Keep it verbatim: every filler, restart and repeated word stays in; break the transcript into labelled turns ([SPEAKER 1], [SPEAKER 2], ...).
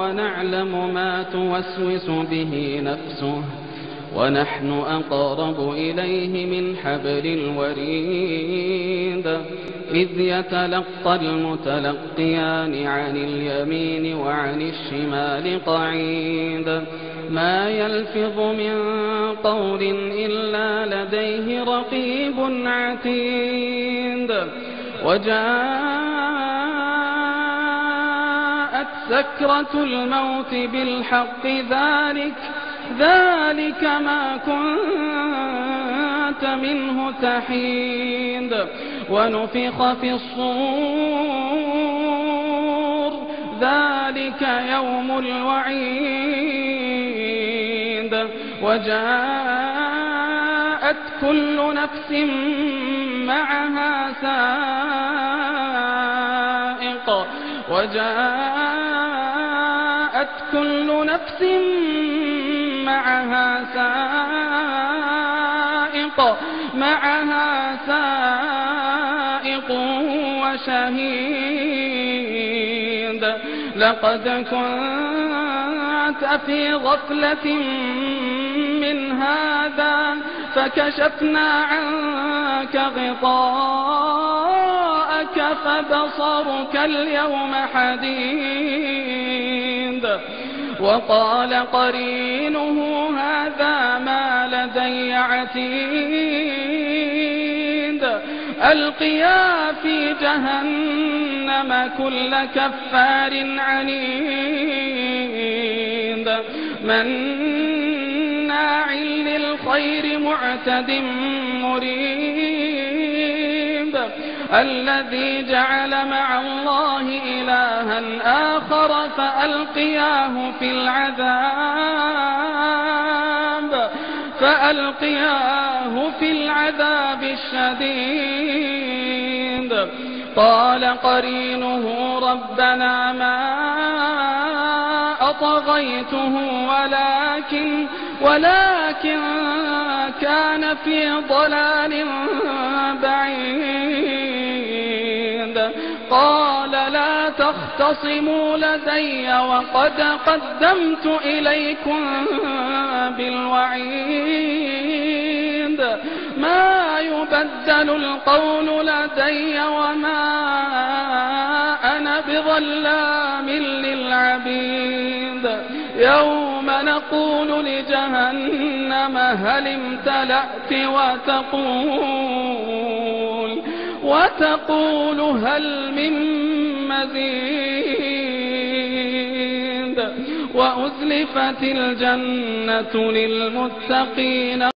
[SPEAKER 1] ونعلم ما توسوس به نفسه ونحن أقرب إليه من حبل الوريد إذ يتلقى المتلقيان عن اليمين وعن الشمال قعيد ما يلفظ من قول إلا لديه رقيب عتيد وجاءت سكرة الموت بالحق ذلك ذلك ما كنت منه تحيد ونفخ في الصور ذلك يوم الوعيد وجاءت كل نفس معها سائق وجاءت كل نفس معها سائق معها سائق وشهيد لقد كنت في غفلة من هذا فكشفنا عنك غطاءك فبصرك اليوم حديد وقال قرينه هذا ما لدي عتيد ألقيا في جهنم كل كفار عنيد مناع للخير معتد مريب الذي جعل مع الله إلها آخر فألقياه في العذاب فألقياه في العذاب الشديد قال قرينه ربنا ما أطغيته ولكن ولكن كان في ضلال بعيد قال لا تختصموا لدي وقد قدمت إليكم بالوعيد ما يبدل القول لدي وما أنا بظلام للعبيد يوم نقول لجهنم هل امتلأت وتقول وتقول هل من مزيد وأزلفت الجنة للمتقين